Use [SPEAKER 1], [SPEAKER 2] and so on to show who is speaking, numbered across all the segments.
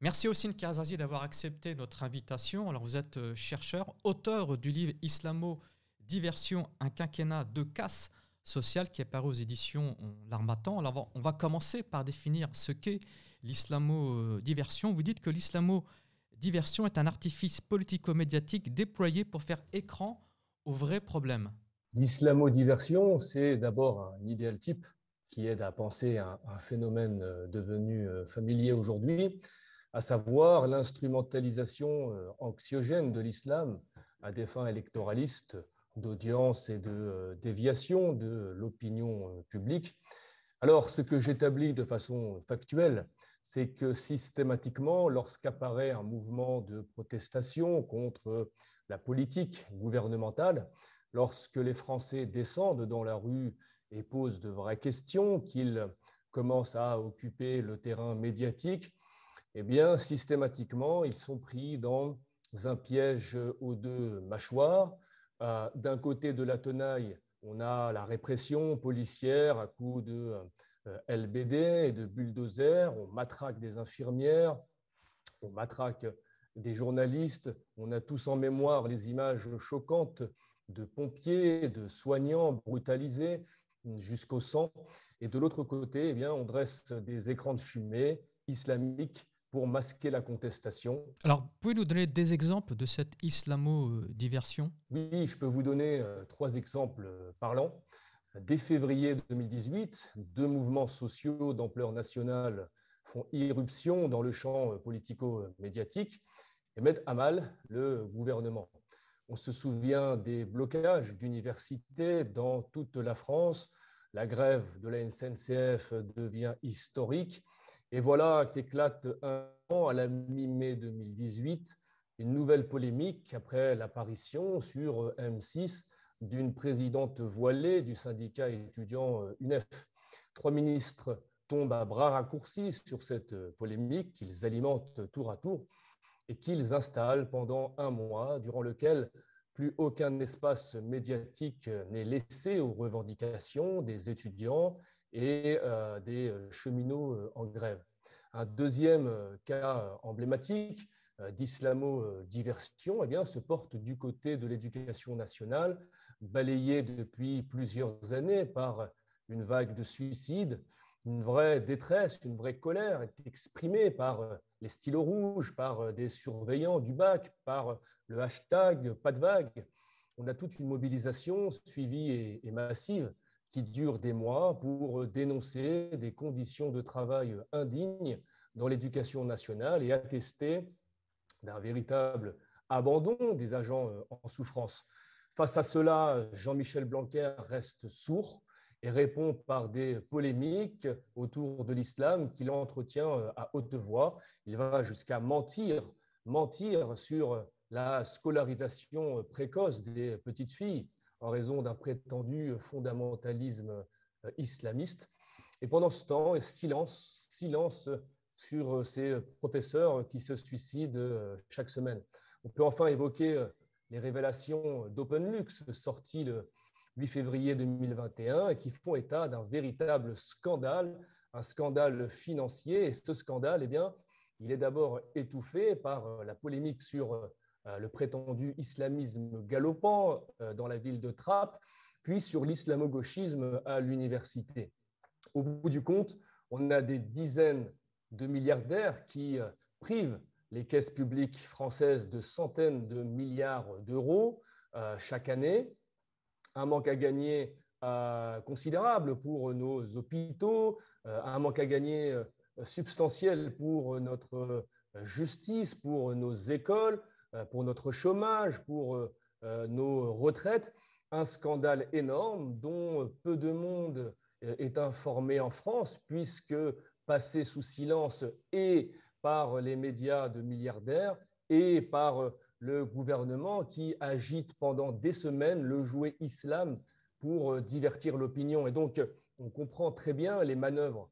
[SPEAKER 1] Merci Houssine Karazazi d'avoir accepté notre invitation. Alors vous êtes chercheur, auteur du livre Islamo-Diversion, un quinquennat de casse sociale qui est paru aux éditions L'Harmattan. Alors on va commencer par définir ce qu'est l'islamo-diversion. Vous dites que l'islamo-diversion est un artifice politico-médiatique déployé pour faire écran aux vrais problèmes.
[SPEAKER 2] L'islamo-diversion, c'est d'abord un idéal type qui aide à penser un phénomène devenu familier aujourd'hui, à savoir l'instrumentalisation anxiogène de l'islam à des fins électoralistes, d'audience et de déviation de l'opinion publique. Alors, ce que j'établis de façon factuelle, c'est que systématiquement, lorsqu'apparaît un mouvement de protestation contre la politique gouvernementale, lorsque les Français descendent dans la rue et posent de vraies questions, qu'ils commencent à occuper le terrain médiatique, eh bien, systématiquement, ils sont pris dans un piège aux deux mâchoires. D'un côté de la tenaille, on a la répression policière à coups de LBD et de bulldozers, on matraque des infirmières, on matraque des journalistes, on a tous en mémoire les images choquantes de pompiers, de soignants brutalisés jusqu'au sang. Et de l'autre côté, eh bien, on dresse des écrans de fumée islamiques pour masquer la contestation.
[SPEAKER 1] Alors, pouvez-vous nous donner des exemples de cette islamo-diversion ?
[SPEAKER 2] Oui, je peux vous donner trois exemples parlants. Dès février 2018, deux mouvements sociaux d'ampleur nationale font irruption dans le champ politico-médiatique et mettent à mal le gouvernement. On se souvient des blocages d'universités dans toute la France. La grève de la SNCF devient historique. Et voilà qu'éclate un an, à la mi-mai 2018, une nouvelle polémique après l'apparition sur M6 d'une présidente voilée du syndicat étudiant UNEF. Trois ministres tombent à bras raccourcis sur cette polémique qu'ils alimentent tour à tour et qu'ils installent pendant un mois, durant lequel plus aucun espace médiatique n'est laissé aux revendications des étudiants et des cheminots en grève. Un deuxième cas emblématique d'islamo-diversion se porte du côté de l'éducation nationale, balayée depuis plusieurs années par une vague de suicides. Une vraie détresse, une vraie colère est exprimée par les stylos rouges, par des surveillants du bac, par le hashtag pas de vague. On a toute une mobilisation suivie et massive qui dure des mois pour dénoncer des conditions de travail indignes dans l'éducation nationale et attester d'un véritable abandon des agents en souffrance. Face à cela, Jean-Michel Blanquer reste sourd et répond par des polémiques autour de l'islam qu'il entretient à haute voix. Il va jusqu'à mentir sur la scolarisation précoce des petites filles en raison d'un prétendu fondamentalisme islamiste. Et pendant ce temps, silence sur ces professeurs qui se suicident chaque semaine. On peut enfin évoquer les révélations d'OpenLux sorties le 8 février 2021 et qui font état d'un véritable scandale, un scandale financier. Et ce scandale, il est d'abord étouffé par la polémique sur le prétendu islamisme galopant dans la ville de Trappes, puis sur l'islamo-gauchisme à l'université. Au bout du compte, on a des dizaines de milliardaires qui privent les caisses publiques françaises de centaines de milliards d'euros chaque année. Un manque à gagner considérable pour nos hôpitaux, un manque à gagner substantiel pour notre justice, pour nos écoles, pour notre chômage, pour nos retraites. Un scandale énorme dont peu de monde est informé en France, puisque passé sous silence et par les médias de milliardaires et par le gouvernement qui agite pendant des semaines le jouet islam pour divertir l'opinion. Et donc, on comprend très bien les manœuvres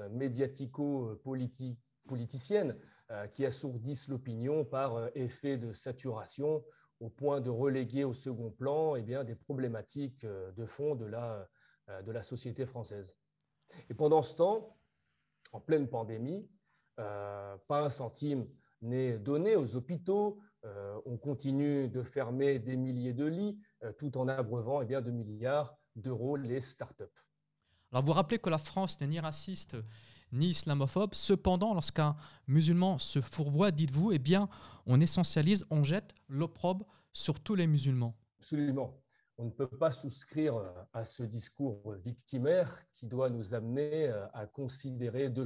[SPEAKER 2] médiatico-politiciennes qui assourdissent l'opinion par effet de saturation au point de reléguer au second plan des problématiques de fond de la société française. Et pendant ce temps, en pleine pandémie, Pas un centime n'est donné aux hôpitaux. On continue de fermer des milliers de lits tout en abreuvant de milliards d'euros les startups.
[SPEAKER 1] Alors vous rappelez que la France n'est ni raciste ni islamophobe. Cependant, lorsqu'un musulman se fourvoie, dites-vous, eh bien, on essentialise, on jette l'opprobre sur tous les musulmans.
[SPEAKER 2] Absolument. On ne peut pas souscrire à ce discours victimaire qui doit nous amener à considérer deux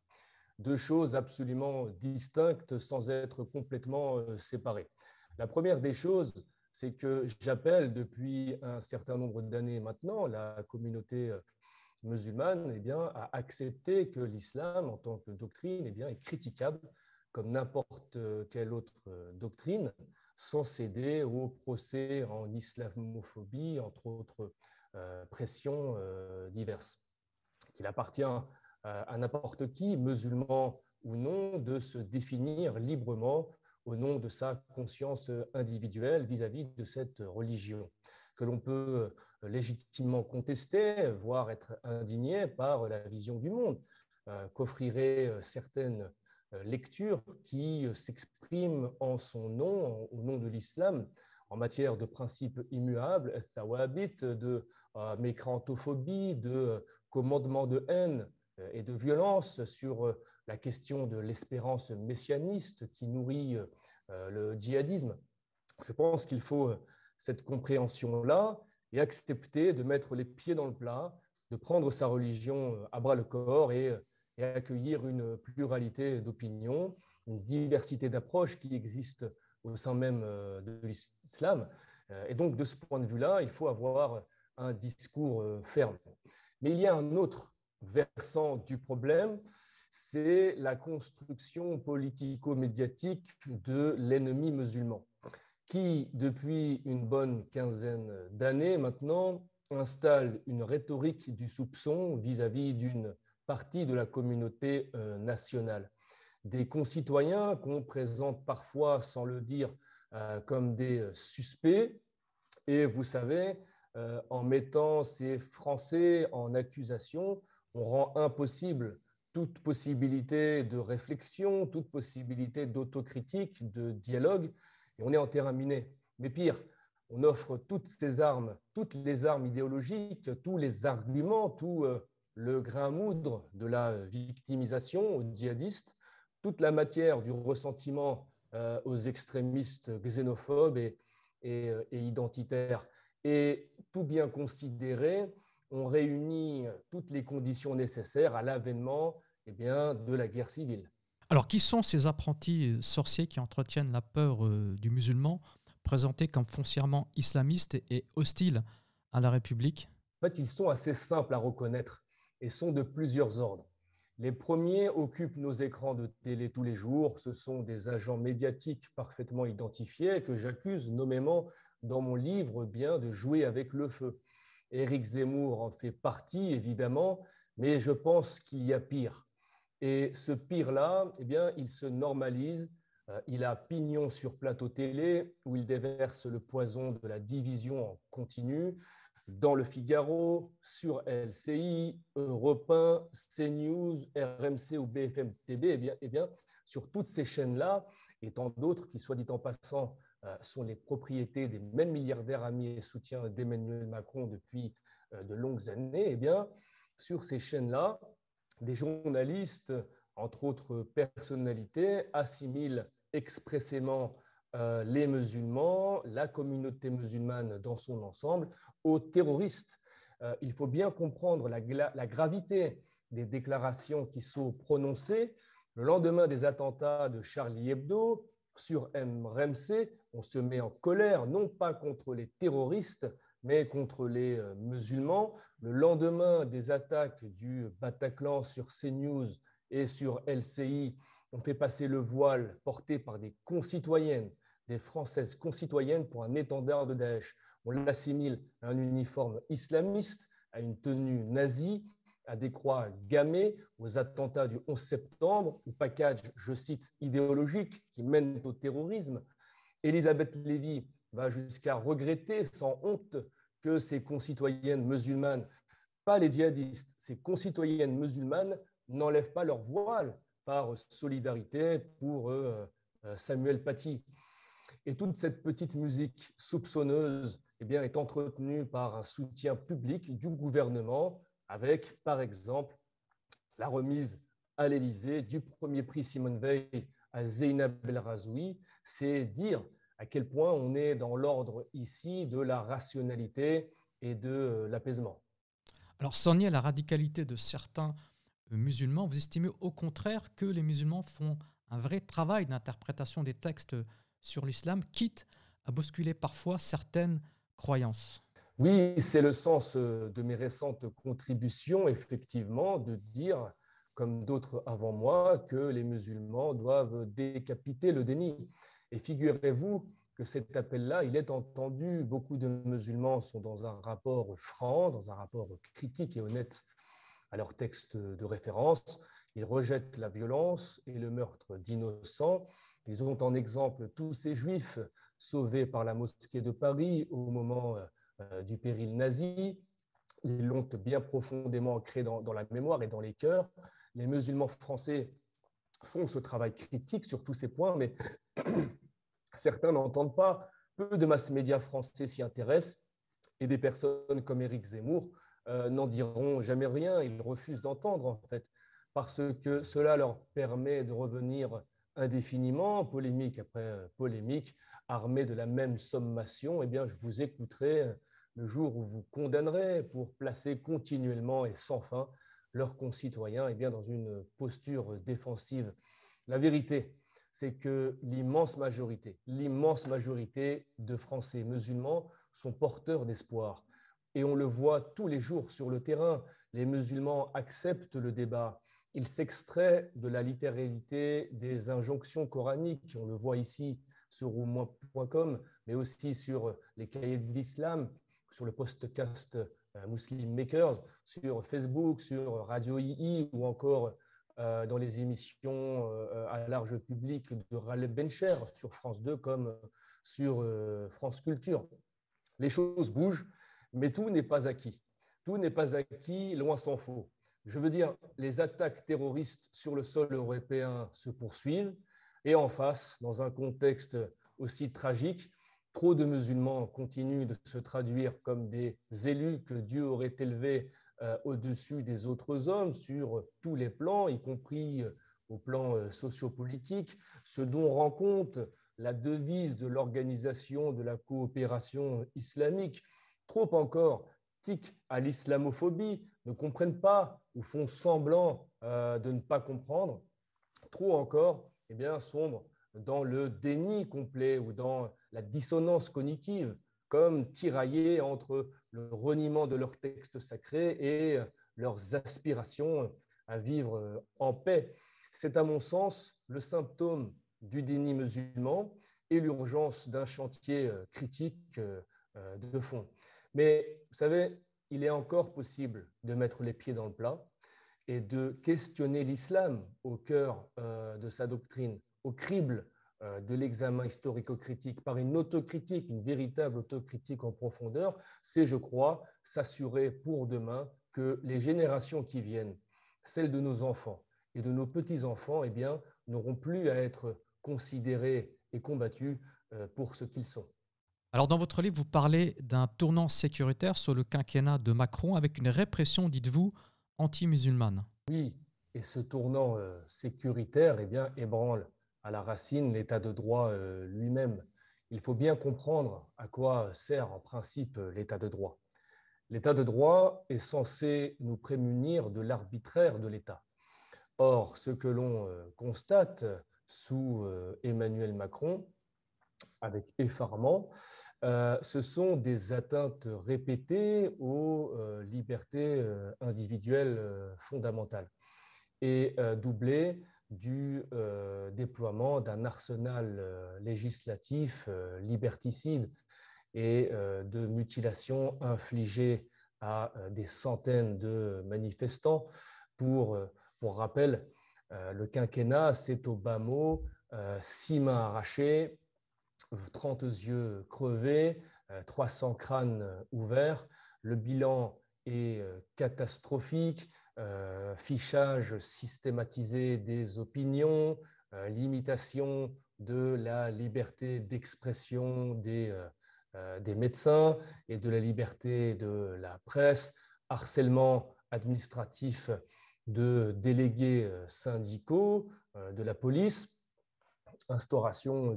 [SPEAKER 2] choses absolument distinctes sans être complètement séparées. La première des choses, c'est que j'appelle depuis un certain nombre d'années maintenant la communauté musulmane à accepter que l'islam en tant que doctrine est critiquable comme n'importe quelle autre doctrine, sans céder au procès en islamophobie, entre autres pressions diverses. Qu'il appartient à n'importe qui, musulman ou non, de se définir librement au nom de sa conscience individuelle vis-à-vis de cette religion, que l'on peut légitimement contester, voire être indigné par la vision du monde, qu'offriraient certaines lectures qui s'expriment en son nom, au nom de l'islam, en matière de principes immuables, de mécrantophobie, de commandement de haine et de violence sur la question de l'espérance messianiste qui nourrit le djihadisme. Je pense qu'il faut cette compréhension-là et accepter de mettre les pieds dans le plat, de prendre sa religion à bras-le-corps et accueillir une pluralité d'opinions, une diversité d'approches qui existe au sein même de l'islam. Et donc, de ce point de vue-là, il faut avoir un discours ferme. Mais il y a un autre versant du problème, c'est la construction politico-médiatique de l'ennemi musulman, qui, depuis une bonne quinzaine d'années maintenant, installe une rhétorique du soupçon vis-à-vis d'une partie de la communauté nationale. Des concitoyens qu'on présente parfois, sans le dire, comme des suspects. Et vous savez, en mettant ces Français en accusation, on rend impossible toute possibilité de réflexion, toute possibilité d'autocritique, de dialogue, et on est en terrain miné. Mais pire, on offre toutes ces armes, toutes les armes idéologiques, tous les arguments, tout le grain à moudre de la victimisation aux djihadistes, toute la matière du ressentiment aux extrémistes xénophobes et identitaires. Et tout bien considéré, on réunit toutes les conditions nécessaires à l'avènement de la guerre civile.
[SPEAKER 1] Alors, qui sont ces apprentis sorciers qui entretiennent la peur du musulman, présentés comme foncièrement islamistes et hostiles à la République?
[SPEAKER 2] En fait, ils sont assez simples à reconnaître et sont de plusieurs ordres. Les premiers occupent nos écrans de télé tous les jours. Ce sont des agents médiatiques parfaitement identifiés que j'accuse nommément dans mon livre de jouer avec le feu. Éric Zemmour en fait partie, évidemment, mais je pense qu'il y a pire. Et ce pire-là, il se normalise. Il a pignon sur plateau télé où il déverse le poison de la division en continu. Dans le Figaro, sur LCI, Europe 1, CNews, RMC ou BFM TV, sur toutes ces chaînes-là, et tant d'autres qui, soit dit en passant, sont les propriétés des mêmes milliardaires amis et soutiens d'Emmanuel Macron depuis de longues années, sur ces chaînes-là, des journalistes, entre autres personnalités, assimilent expressément les musulmans, la communauté musulmane dans son ensemble, aux terroristes. Il faut bien comprendre la gravité des déclarations qui sont prononcées. Le lendemain des attentats de Charlie Hebdo, sur RMC, on se met en colère, non pas contre les terroristes, mais contre les musulmans. Le lendemain des attaques du Bataclan sur CNews et sur LCI, on fait passer le voile porté par des concitoyennes, des Françaises concitoyennes pour un étendard de Daesh. On l'assimile à un uniforme islamiste, à une tenue nazie, à des croix gammées, aux attentats du 11 septembre, au package, je cite, idéologique qui mène au terrorisme. Elisabeth Lévy va jusqu'à regretter sans honte que ces concitoyennes musulmanes, pas les djihadistes, ces concitoyennes musulmanes n'enlèvent pas leur voile par solidarité pour Samuel Paty. Et toute cette petite musique soupçonneuse eh bien, est entretenue par un soutien public du gouvernement avec, par exemple, la remise à l'Élysée du premier prix Simone Veil à Zeynab El Razoui. C'est dire à quel point on est dans l'ordre ici de la rationalité et de l'apaisement.
[SPEAKER 1] Alors, sans nier la radicalité de certains musulmans, vous estimez au contraire que les musulmans font un vrai travail d'interprétation des textes sur l'islam, quitte à bousculer parfois certaines croyances.
[SPEAKER 2] Oui, c'est le sens de mes récentes contributions, effectivement, de dire, comme d'autres avant moi, que les musulmans doivent décapiter le déni. Et figurez-vous que cet appel-là, il est entendu. Beaucoup de musulmans sont dans un rapport franc, dans un rapport critique et honnête à leur texte de référence. Ils rejettent la violence et le meurtre d'innocents. Ils ont en exemple tous ces juifs sauvés par la mosquée de Paris au moment du péril nazi. Ils l'ont bien profondément ancré dans la mémoire et dans les cœurs. Les musulmans français font ce travail critique sur tous ces points, mais certains n'entendent pas. Peu de mass-médias français s'y intéressent et des personnes comme Éric Zemmour n'en diront jamais rien. Ils refusent d'entendre, en fait, parce que cela leur permet de revenir indéfiniment, polémique après polémique, armés de la même sommation. Eh bien, je vous écouterai le jour où vous condamnerez pour placer continuellement et sans fin leurs concitoyens dans une posture défensive. La vérité, c'est que l'immense majorité de Français musulmans sont porteurs d'espoir. Et on le voit tous les jours sur le terrain. Les musulmans acceptent le débat. Ils s'extraient de la littéralité des injonctions coraniques. On le voit ici sur au-moins.com, mais aussi sur les cahiers de l'islam, sur le podcast Muslim Makers, sur Facebook, sur Radio II ou encore dans les émissions à large public de Raleb Bencher sur France 2 comme sur France Culture. Les choses bougent, mais tout n'est pas acquis. Tout n'est pas acquis, loin s'en faut. Je veux dire, les attaques terroristes sur le sol européen se poursuivent et en face, dans un contexte aussi tragique, trop de musulmans continuent de se traduire comme des élus que Dieu aurait élevés au-dessus des autres hommes sur tous les plans, y compris au plan sociopolitique, ce dont rend compte la devise de l'Organisation de la coopération islamique. Trop encore tiquent à l'islamophobie, ne comprennent pas ou font semblant de ne pas comprendre. Trop encore sombrent dans le déni complet ou dans la dissonance cognitive, comme tiraillés entre le reniement de leurs textes sacrés et leurs aspirations à vivre en paix. C'est à mon sens le symptôme du déni musulman et l'urgence d'un chantier critique de fond. Mais vous savez, il est encore possible de mettre les pieds dans le plat et de questionner l'islam au cœur de sa doctrine, au crible de l'examen historico-critique par une autocritique, une véritable autocritique en profondeur, c'est, je crois, s'assurer pour demain que les générations qui viennent, celles de nos enfants et de nos petits-enfants, n'auront plus à être considérés et combattus pour ce qu'ils sont.
[SPEAKER 1] Alors dans votre livre, vous parlez d'un tournant sécuritaire sur le quinquennat de Macron avec une répression, dites-vous, anti-musulmane.
[SPEAKER 2] Oui, et ce tournant sécuritaire ébranle à la racine l'état de droit lui-même. Il faut bien comprendre à quoi sert en principe l'état de droit. L'état de droit est censé nous prémunir de l'arbitraire de l'État. Or, ce que l'on constate sous Emmanuel Macron, avec effarement, ce sont des atteintes répétées aux libertés individuelles fondamentales et doublées du déploiement d'un arsenal législatif liberticide et de mutilations infligées à des centaines de manifestants. Pour rappel, le quinquennat, c'est au bas mot 6 mains arrachées, 30 yeux crevés, 300 crânes ouverts. Le bilan est catastrophique. fichage systématisé des opinions, limitation de la liberté d'expression des médecins et de la liberté de la presse, harcèlement administratif de délégués syndicaux de la police, instauration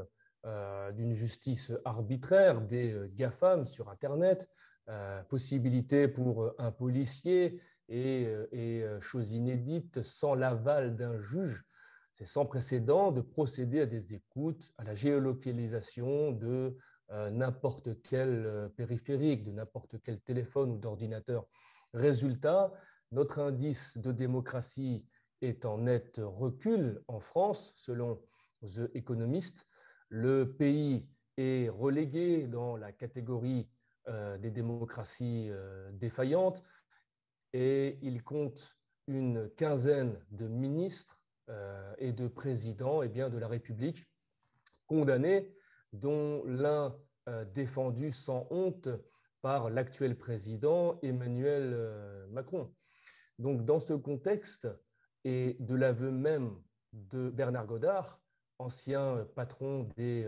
[SPEAKER 2] d'une justice arbitraire des GAFAM sur Internet, possibilité pour un policier et chose inédite, sans l'aval d'un juge, c'est sans précédent de procéder à des écoutes, à la géolocalisation de n'importe quel périphérique, de n'importe quel téléphone ou d'ordinateur. Résultat, notre indice de démocratie est en net recul en France, selon The Economist. Le pays est relégué dans la catégorie des démocraties défaillantes et il compte une quinzaine de ministres et de présidents de la République condamnés, dont l'un défendu sans honte par l'actuel président Emmanuel Macron. Donc, dans ce contexte, et de l'aveu même de Bernard Godard, ancien patron des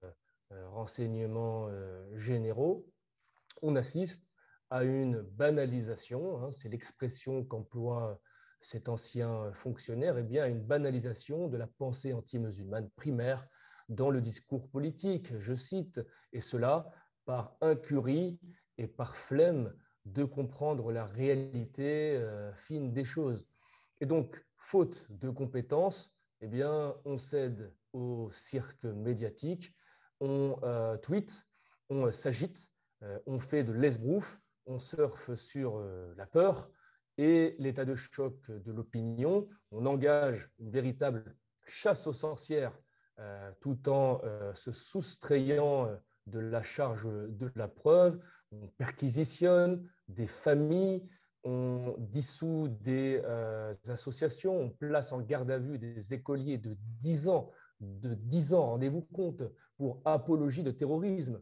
[SPEAKER 2] renseignements généraux, on assiste à une banalisation, c'est l'expression qu'emploie cet ancien fonctionnaire, à une banalisation de la pensée anti-musulmane primaire dans le discours politique, je cite, et cela par incurie et par flemme de comprendre la réalité fine des choses. Et donc, faute de compétences, on cède au cirque médiatique, on tweet, on s'agite, on fait de l'esbrouf, on surfe sur la peur et l'état de choc de l'opinion. On engage une véritable chasse aux sorcières tout en se soustrayant de la charge de la preuve. On perquisitionne des familles, on dissout des associations, on place en garde à vue des écoliers de 10 ans, rendez-vous compte, pour apologie de terrorisme.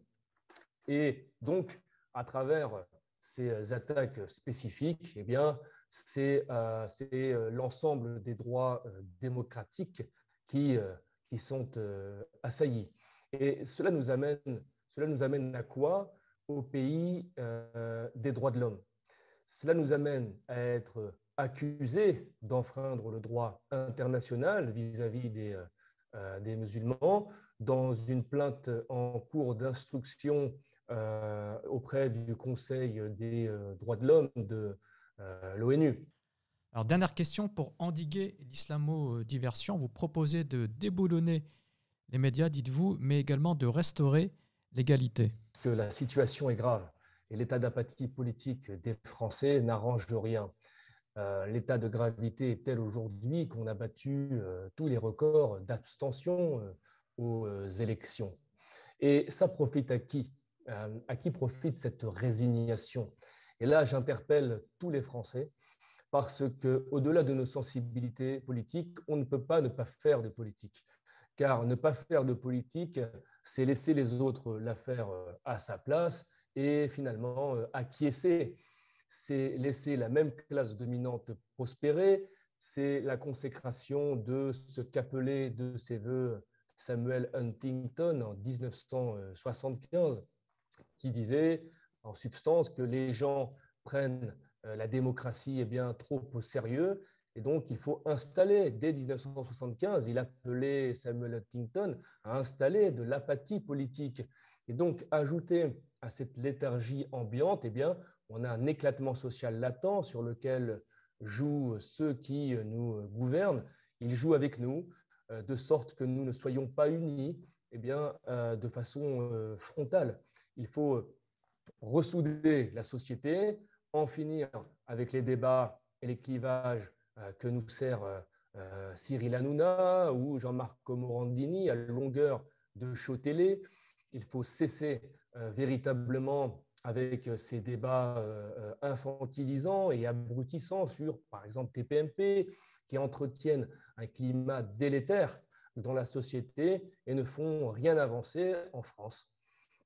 [SPEAKER 2] Et donc, à travers ces attaques spécifiques, c'est l'ensemble des droits démocratiques qui sont assaillis. Et cela nous amène à quoi? Au pays des droits de l'homme. Cela nous amène à être accusés d'enfreindre le droit international vis-à-vis des musulmans, dans une plainte en cours d'instruction auprès du Conseil des droits de l'homme de l'ONU.
[SPEAKER 1] Alors, dernière question, pour endiguer l'islamo-diversion, vous proposez de déboulonner les médias, dites-vous, mais également de restaurer l'égalité.
[SPEAKER 2] Que la situation est grave et l'état d'apathie politique des Français n'arrange rien. L'état de gravité est tel aujourd'hui qu'on a battu tous les records d'abstention aux élections. Et ça profite à qui? À qui profite cette résignation? Et là, j'interpelle tous les Français parce qu'au-delà de nos sensibilités politiques, on ne peut pas ne pas faire de politique. Car ne pas faire de politique, c'est laisser les autres la faire à sa place et finalement acquiescer. C'est laisser la même classe dominante prospérer, c'est la consécration de ce qu'appelait de ses voeux Samuel Huntington en 1975, qui disait en substance que les gens prennent la démocratie trop au sérieux. Et donc, il faut installer, dès 1975, il appelait Samuel Huntington à installer de l'apathie politique. Et donc, ajouter à cette léthargie ambiante, on a un éclatement social latent sur lequel jouent ceux qui nous gouvernent. Ils jouent avec nous, de sorte que nous ne soyons pas unis de façon frontale. Il faut ressouder la société, en finir avec les débats et les clivages que nous sert Cyril Hanouna ou Jean-Marc Morandini à longueur de show télé. Il faut cesser véritablement avec ces débats infantilisants et abrutissants sur, par exemple, TPMP, qui entretiennent un climat délétère dans la société et ne font rien avancer en France.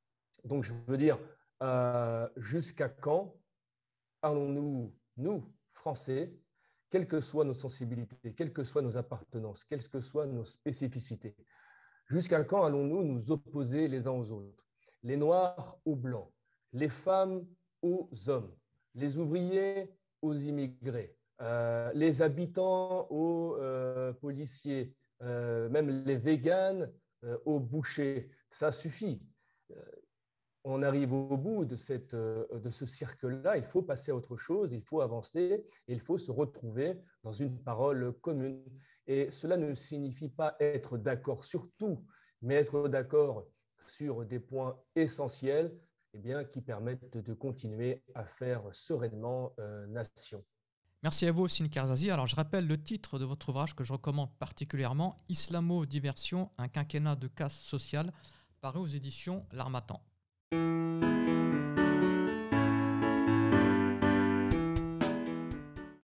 [SPEAKER 2] Donc, je veux dire, jusqu'à quand allons-nous, nous, français, quelles que soient nos sensibilités, quelles que soient nos appartenances, quelles que soient nos spécificités. Jusqu'à quand allons-nous nous opposer les uns aux autres? Les Noirs aux Blancs, les femmes aux hommes, les ouvriers aux immigrés, les habitants aux policiers, même les véganes aux bouchers. Ça suffit. On arrive au bout de ce cercle-là, il faut passer à autre chose, il faut avancer, et il faut se retrouver dans une parole commune. Et cela ne signifie pas être d'accord sur tout, mais être d'accord sur des points essentiels eh bien, qui permettent de continuer à faire sereinement nation.
[SPEAKER 1] Merci à vous, Ossine Karzazi. Alors, je rappelle le titre de votre ouvrage que je recommande particulièrement, Islamo-diversion, un quinquennat de casse sociale, paru aux éditions L'Harmattan.